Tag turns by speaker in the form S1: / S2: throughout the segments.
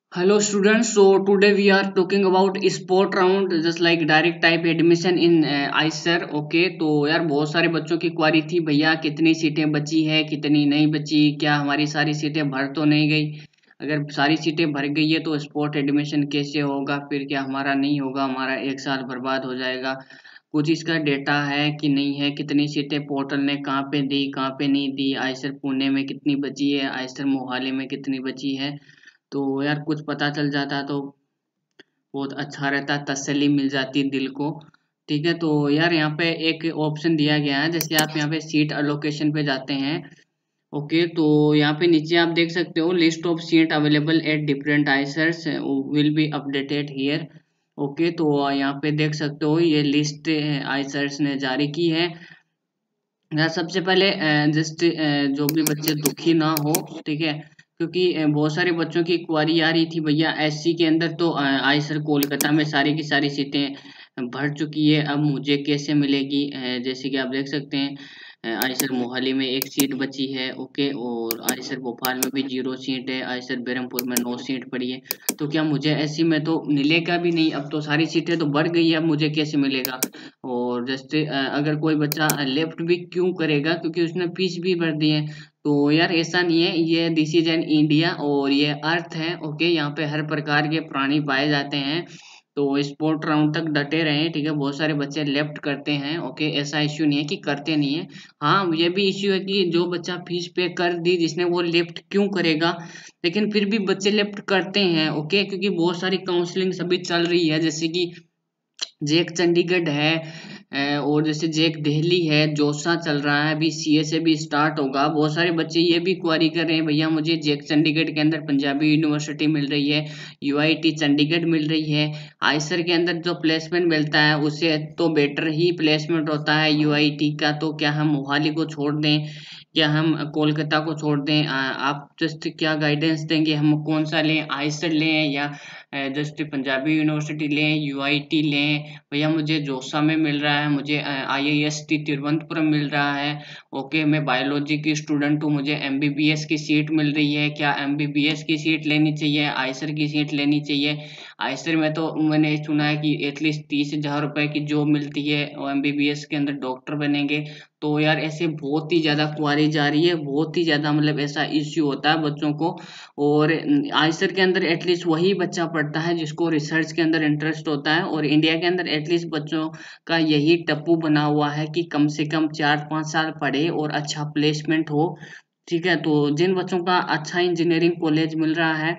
S1: Hello students, so today we are talking about sport round just like direct type admission in ICER। Okay तो यार बहुत सारे बच्चों की क्वारी थी भैया कितनी सीटें बची है कितनी नहीं बची, क्या हमारी सारी सीटें भर तो नहीं गई। अगर सारी सीटें भर गई है तो स्पोर्ट एडमिशन कैसे होगा, फिर क्या हमारा नहीं होगा, हमारा एक साल बर्बाद हो जाएगा। कुछ इसका डेटा है कि नहीं है, कितनी सीटें पोर्टल ने कहाँ पे दी कहाँ पे नहीं दी, आइसर पुणे में कितनी बची है, आइसर मोहाली में कितनी बची है। तो यार कुछ पता चल जाता तो बहुत अच्छा रहता, तसल्ली मिल जाती दिल को। ठीक है तो यार यहाँ पे एक ऑप्शन दिया गया है, जैसे आप यहाँ पे सीट अलोकेशन पे जाते हैं। ओके तो यहाँ पे नीचे आप देख सकते हो list of seat available at different IISERs will be updated here. Okay तो यहाँ पे देख सकते हो ये लिस्ट आइसर्स ने जारी की है। यार सबसे पहले जस्ट जो भी बच्चे दुखी ना हो, ठीक है, क्योंकि बहुत सारे बच्चों की क्वारी आ रही थी भैया एससी के अंदर तो आइसर कोलकाता में सारी की सारी सीटें भर चुकी है, अब मुझे कैसे मिलेगी। जैसे कि आप देख सकते हैं आइसर मोहाली में एक सीट बची है। ओके और आइसर भोपाल में भी 0 सीट है, आइसर बेरमपुर में 9 सीट पड़ी है। तो क्या मुझे एससी में तो मिलेगा भी नहीं, अब तो सारी सीटें तो बढ़ गई है, अब मुझे कैसे मिलेगा। और जैसे अगर कोई बच्चा लेफ्ट भी क्यों करेगा, क्योंकि उसने फीस भी भर दी है। तो यार ऐसा नहीं है, ये दिस इज एन इंडिया और ये अर्थ है। ओके यहाँ पे हर प्रकार के प्राणी पाए जाते हैं, तो स्पोर्ट राउंड तक डटे रहें। ठीक है बहुत सारे बच्चे लेफ्ट करते हैं, ओके ऐसा इश्यू नहीं है कि करते नहीं है। हाँ ये भी इश्यू है कि जो बच्चा फीस पे कर दी जिसने वो लेफ्ट क्यों करेगा, लेकिन फिर भी बच्चे लेफ्ट करते हैं। ओके क्योंकि बहुत सारी काउंसलिंग सभी चल रही है, जैसे कि जेक चंडीगढ़ है और जैसे जेक दिल्ली है, जोसा चल रहा है, अभी सीए से भी स्टार्ट होगा। बहुत सारे बच्चे ये भी क्वारी कर रहे हैं भैया मुझे जेक चंडीगढ़ के अंदर पंजाबी यूनिवर्सिटी मिल रही है, यूआईटी चंडीगढ़ मिल रही है, आइसर के अंदर जो प्लेसमेंट मिलता है उससे तो बेटर ही प्लेसमेंट होता है यूआईटी का। तो क्या हम मोहाली को छोड़ दें, क्या हम कोलकाता को छोड़ दें, आप जस्ट क्या गाइडेंस देंगे, हम कौन सा लें, आइसर लें या जस्ट पंजाबी यूनिवर्सिटी लें, यूआईटी लें। भैया मुझे जोसा में मिल रहा है, मुझे आईआईएसटी तिरुवनंतपुरम मिल रहा है। ओके मैं बायोलॉजी की स्टूडेंट हूँ, मुझे एमबीबीएस की सीट मिल रही है, क्या एमबीबीएस की सीट लेनी चाहिए, आइसर की सीट लेनी चाहिए। आइसर में तो मैंने सुना है कि एटलीस्ट 30,000 रुपए की जॉब मिलती है और एमबीबीएस के अंदर डॉक्टर बनेंगे। तो यार ऐसे बहुत ही ज्यादा क्वारी जा रही है, बहुत ही ज्यादा मतलब ऐसा इश्यू होता है बच्चों को। और आइसर के अंदर एटलीस्ट वही बच्चा पढ़ता है जिसको रिसर्च के अंदर इंटरेस्ट होता है, और इंडिया के अंदर एटलीस्ट बच्चों का यही टप्पू बना हुआ है कि कम से कम 4-5 साल पढ़े और अच्छा प्लेसमेंट हो। ठीक है तो जिन बच्चों का अच्छा इंजीनियरिंग कॉलेज मिल रहा है,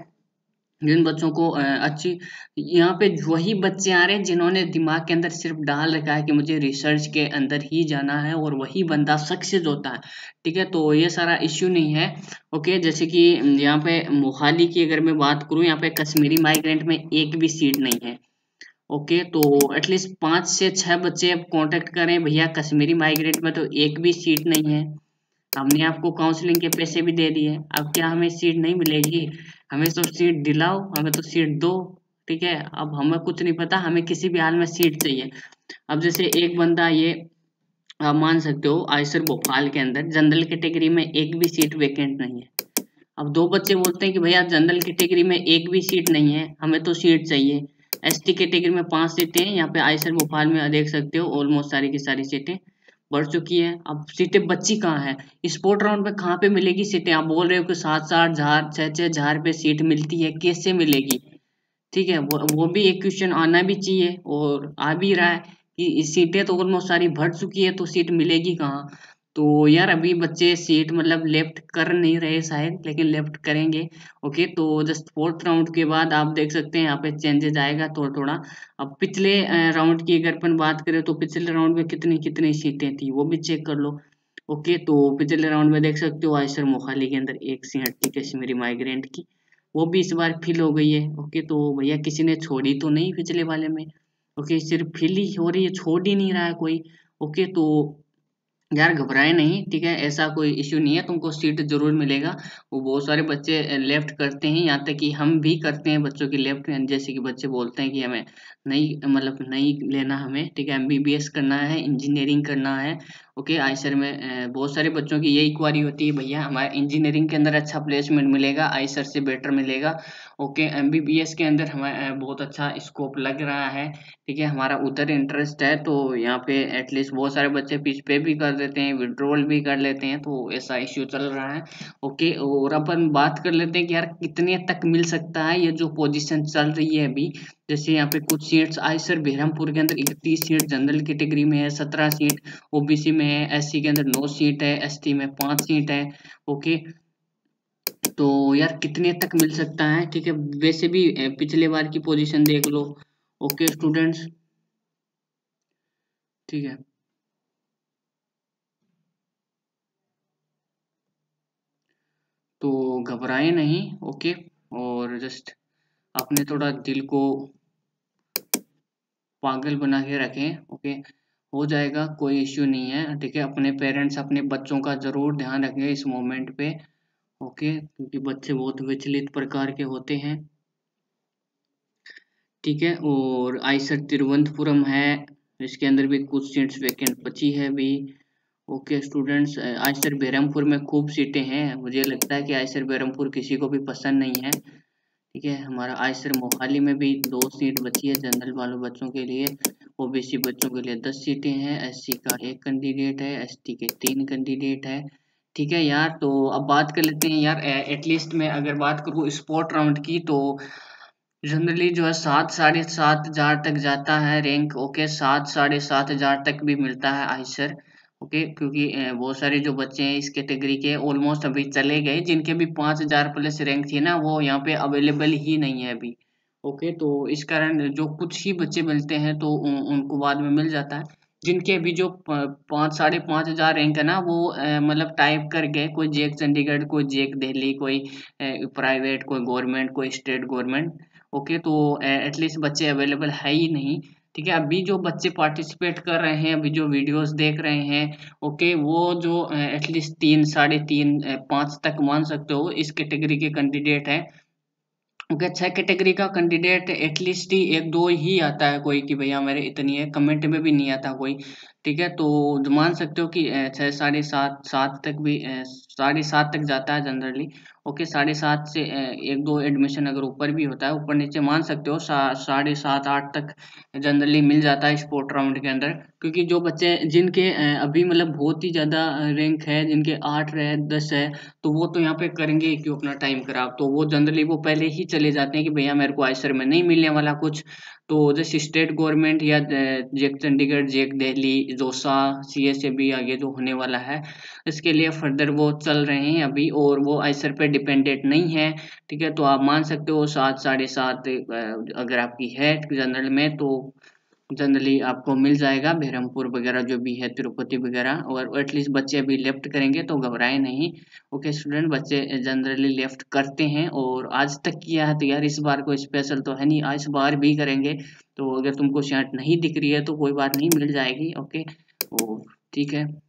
S1: जिन बच्चों को अच्छी, यहाँ पे वही बच्चे आ रहे हैं जिन्होंने दिमाग के अंदर सिर्फ डाल रखा है कि मुझे रिसर्च के अंदर ही जाना है, और वही बंदा सक्सेस होता है। ठीक है तो ये सारा इश्यू नहीं है। ओके जैसे कि यहाँ पे मोहाली की अगर मैं बात करूँ, यहाँ पे कश्मीरी माइग्रेंट में एक भी सीट नहीं है। ओके तो एटलीस्ट 5 से 6 बच्चे अब कांटेक्ट करें भैया, कश्मीरी माइग्रेंट में तो एक भी सीट नहीं है। हमने आपको काउंसलिंग के पैसे भी दे दिए, अब क्या हमें सीट नहीं मिलेगी। हमें तो सीट दिलाओ, हमें तो सीट दो। ठीक है अब हमें कुछ नहीं पता, हमें किसी भी हाल में सीट चाहिए। अब जैसे एक बंदा ये आप मान सकते हो आइसर भोपाल के अंदर जनरल कैटेगरी में एक भी सीट वेकेंट नहीं है। अब दो बच्चे बोलते हैं कि भैया जनरल कैटेगरी में एक भी सीट नहीं है, हमें तो सीट चाहिए। एसटी कैटेगरी में 5 सीटें हैं, यहाँ पे आइसर भोपाल में देख सकते हो ऑलमोस्ट सारी की सारी सीटें बढ़ चुकी है। अब सीटें बच्ची कहाँ है, स्पोर्ट राउंड में कहाँ पे मिलेगी सीटें, आप बोल रहे हो कि 7-7 हजार 6-6 हजार पे सीट मिलती है, कैसे मिलेगी। ठीक है वो भी एक क्वेश्चन आना भी चाहिए, और आ भी रहा है कि सीटें तो ऑलमोस्ट सारी भर चुकी है तो सीट मिलेगी कहाँ। तो यार अभी बच्चे सीट मतलब लेफ्ट कर नहीं रहे शायद, लेकिन लेफ्ट करेंगे। ओके तो जस्ट फोर्थ राउंड के बाद आप देख सकते हैं यहाँ पे चेंजेस आएगा थोड़ा थोड़ा। अब पिछले राउंड की अगर अपन बात करें तो पिछले राउंड में कितनी कितनी सीटें थी वो भी चेक कर लो। ओके तो पिछले राउंड में देख सकते हो आयसर मोहाली के अंदर एक सीट थी कश्मीरी माइग्रेंट की, वो भी इस बार फिल हो गई है। ओके तो भैया किसी ने छोड़ी तो नहीं पिछले वाले में। ओके सिर्फ फिल ही हो रही है, छोड़ ही नहीं रहा है कोई। ओके तो यार घबराए नहीं, ठीक है ऐसा कोई इश्यू नहीं है, तुमको सीट जरूर मिलेगा। वो बहुत सारे बच्चे लेफ्ट करते हैं, यहाँ तक कि हम भी करते हैं बच्चों की लेफ्ट, जैसे कि बच्चे बोलते हैं कि हमें नहीं मतलब नहीं लेना हमें, ठीक है। एमबीबीएस करना है, इंजीनियरिंग करना है, ओके। आइसर में बहुत सारे बच्चों की यही क्वारी होती है, भैया हमारे इंजीनियरिंग के अंदर अच्छा प्लेसमेंट मिलेगा, आइसर से बेटर मिलेगा, ओके। एमबीबीएस के अंदर हमें बहुत अच्छा स्कोप लग रहा है, ठीक है। हमारा उधर इंटरेस्ट है, तो यहाँ पे एटलीस्ट बहुत सारे बच्चे फीस पे भी कर देते हैं, विड्रॉल भी कर लेते हैं, तो ऐसा इश्यू चल रहा है, ओके। और अपन बात कर लेते हैं कि यार कितने तक मिल सकता है ये जो पोजीशन चल रही है अभी। जैसे यहाँ पे कुछ सीट्स आइसर बहरमपुर के अंदर 31 सीट जनरल कैटेगरी में है, 17 सीट ओबीसी में है, एससी के अंदर 9 सीट है, एसटी में 5 सीट है, ओके। तो यार कितने तक मिल सकता है, ठीक है। वैसे भी पिछले बार की पोजीशन देख लो, ओके स्टूडेंट्स, ठीक है। तो घबराए नहीं, ओके। और जस्ट अपने थोड़ा दिल को पागल बना के रखें, ओके। हो जाएगा, कोई इश्यू नहीं है, ठीक है। अपने पेरेंट्स अपने बच्चों का जरूर ध्यान रखें इस मोमेंट पे, ओके, क्योंकि बच्चे बहुत विचलित प्रकार के होते हैं, ठीक है। और आइसर तिरुवनंतपुरम है, इसके अंदर भी कुछ सीट्स वैकेंट बची है भी, ओके स्टूडेंट्स। आइसर बहरमपुर में खूब सीटें हैं, मुझे लगता है कि आइसर बहरमपुर किसी को भी पसंद नहीं है, ठीक है। हमारा आइसर मोहाली में भी 2 सीट बची है जनरल वालों बच्चों के लिए, ओबीसी बच्चों के लिए 10 सीटें हैं, एससी का 1 कैंडिडेट है, एसटी के 3 कैंडिडेट है, ठीक है यार। तो अब बात कर लेते हैं यार, एटलीस्ट मैं अगर बात करूँ स्पोर्ट राउंड की, तो जनरली जो है 7 साढ़े 7 हजार तक जाता है रैंक, ओके। 7 साढ़े 7 हजार तक भी मिलता है आइसर, ओके। क्योंकि बहुत सारे जो बच्चे हैं इस कैटेगरी के ऑलमोस्ट अभी चले गए, जिनके भी 5 हजार प्लस रैंक थी ना, वो यहाँ पे अवेलेबल ही नहीं है अभी, ओके। तो इस कारण जो कुछ ही बच्चे मिलते हैं, तो उनको बाद में मिल जाता है। जिनके अभी जो 5 साढ़े 5 हजार रैंक है ना, वो मतलब टाइप कर गए, कोई जेक चंडीगढ़, कोई जेक दिल्ली, कोई प्राइवेट, कोई गवर्नमेंट, कोई स्टेट गवर्नमेंट, ओके। तो एटलीस्ट बच्चे अवेलेबल है ही नहीं, ठीक है। अभी जो बच्चे पार्टिसिपेट कर रहे हैं, अभी जो वीडियोस देख रहे हैं, ओके, वो जो एटलीस्ट 3 साढ़े 3 5 तक मान सकते हो इस कैटेगरी के कैंडिडेट हैं, ओके। 6 कैटेगरी का कैंडिडेट एटलीस्ट ही 1 2 ही आता है कोई, कि भैया मेरे इतनी है, कमेंट में भी नहीं आता कोई, ठीक है। तो जो मान सकते हो कि 6 साढ़े 7 7 तक भी 7.5 तक जाता है जनरली, ओके। 7.5 से 1 2 एडमिशन अगर ऊपर भी होता है, ऊपर नीचे मान सकते हो, 7.5 8 तक जनरली मिल जाता है स्पोर्ट राउंड के अंदर। क्योंकि जो बच्चे जिनके अभी मतलब बहुत ही ज्यादा रैंक है, जिनके 8 है 10 है, तो वो तो यहाँ पे करेंगे ही क्यों अपना टाइम खराब, तो वो जनरली वो पहले ही चले जाते हैं कि भैया मेरे को आइसर में नहीं मिलने वाला कुछ। तो जैसे स्टेट गवर्नमेंट या जेक चंडीगढ़, जेक दिल्ली, जोसा, सीएसए आगे जो होने वाला है, इसके लिए फर्दर वो चल रहे हैं अभी, और वो आइसर पे डिपेंडेंट नहीं है, ठीक है। तो आप मान सकते हो 7 साढ़े 7 अगर आपकी है जनरल में, तो जनरली आपको मिल जाएगा बहरमपुर वगैरह जो भी है, तिरुपति वगैरह। और एटलीस्ट बच्चे अभी लेफ्ट करेंगे, तो घबराए नहीं, ओके स्टूडेंट। बच्चे जनरली लेफ्ट करते हैं, और आज तक किया है, तो यार इस बार कोई स्पेशल तो है नहीं, इस बार भी करेंगे। तो अगर तुमको शायद नहीं दिख रही है, तो कोई बात नहीं, मिल जाएगी, ओके। और ठीक है।